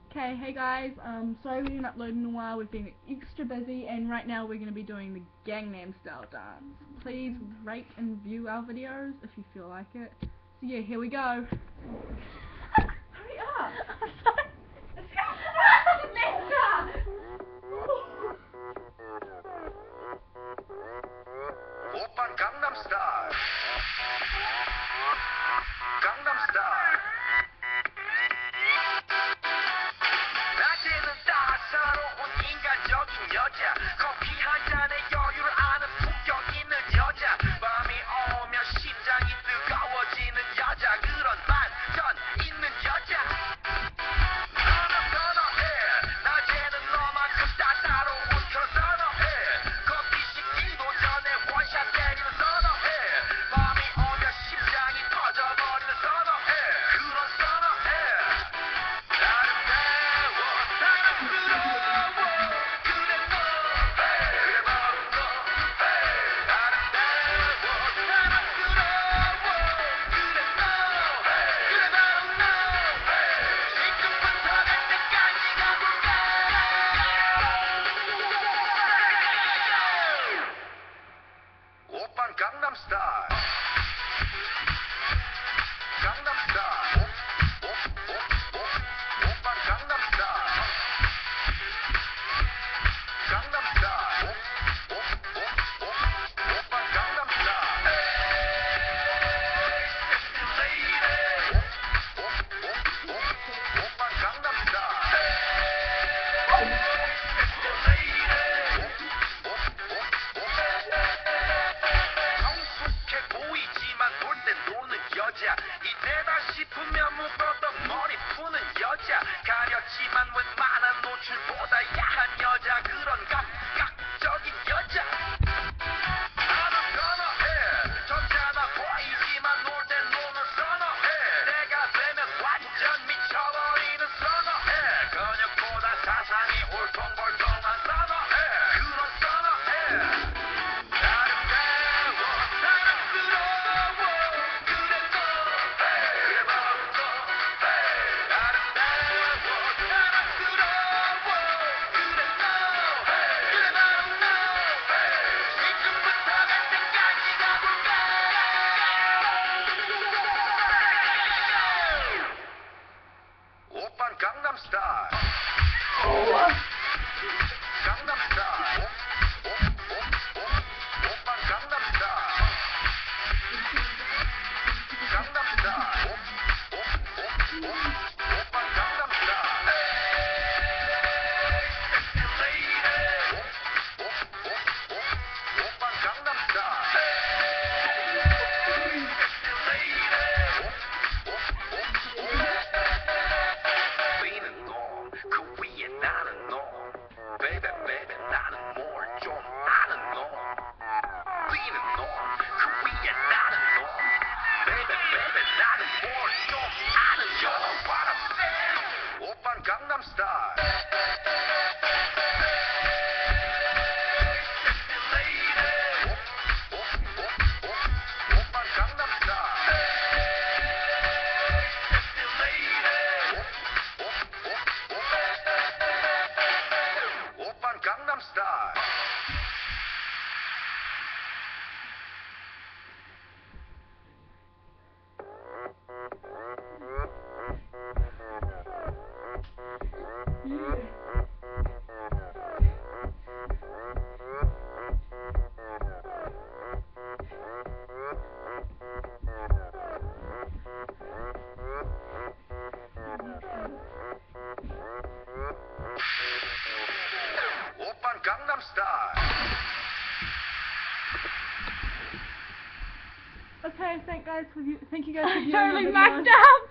Okay, hey guys, sorry we didn't upload in a while, we've been extra busy, and right now we're going to be doing the Gangnam style dance. Please rate and view our videos if you feel like it. So yeah, here we go. Hurry up! Let's go! 오빤 강남 스타일. 강남 스타일. 낮에는 따사로운 인간적인 여자. 커피 한 잔에 여유를 아는 품격 있는 여자. 밤이 오면 심장이 뜨거워지는 여자. 그런 반전 있는 여자. 너는 선호해. 낮에는 너만큼 따사로운 그런 선호해. 커피 식기도 전에 원샷 때리는 선호해. 밤이 오면 심장이 터져버리는 선호해. 그런 선호해. 아름다워 사랑스러워. 그래 너 그래 바로 너 아름다워 사랑스러워. 그래 너 그래 바로 너 지금부터 갈 때까지 가볼까. 오빤 강남 스타일. 강남 스타일. 오빤 강남 스타일. 강남 스타일. 오빤 강남 스타일. Lady. 오빤 강남 스타일. 성숙해 보이지만 놀 땐 노는 여자. 이때다 싶으면 묶었던 머리 푸는 여자. 가렸지만 웬만한 노출보다 야한 여자. 그런 감각적인 여자. 나는 선호해. 점잖아 보이지만 놀 땐 노는 선호해. 내가 되면 완전 미쳐버리는 선호해. 근육보다 사상이 울퉁불퉁한 선호해. 그런 선호해. 아름다워 사랑스러워. 그래 너 그래 바로 너 아름다워 사랑스러워. 그래 너 그래 바로 너 지금부터 갈 때까지 가볼까. 오빤 강남 스타일. 강남 스타일. 오빤 강남 스타일. 강남 스타일. 오빤 강남 스타일. Lady. 오빤 강남 스타일. Lady. 그 위에 나는 너. Baby baby 나는 뭘 좀 아는 너. 뛰는 너. 그 위에 나는 너. Baby baby 나는 뭘 좀 아는 너. You know what I'm saying? 오빤 강남 스타일. Lady. 오빤 강남 스타일. Lady. 오빤 강남 스타일. 오빤 강남 스타일. Okay, thank you guys for viewing I our totally video. mucked up.